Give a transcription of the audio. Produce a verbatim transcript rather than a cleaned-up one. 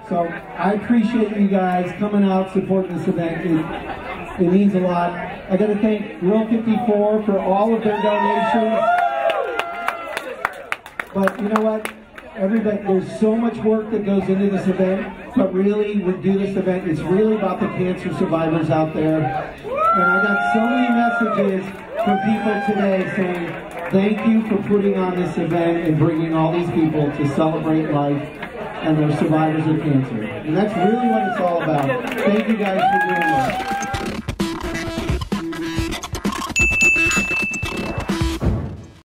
So I appreciate you guys coming out, supporting this event. It, it means a lot. I got to thank Grill fifty-four for all of their donations. But you know what? Everybody, there's so much work that goes into this event, but really, we do this event, it's really about the cancer survivors out there. And I got so many messages from people today saying, thank you for putting on this event and bringing all these people to celebrate life and their survivors of cancer. And that's really what it's all about. Thank you guys for doing this.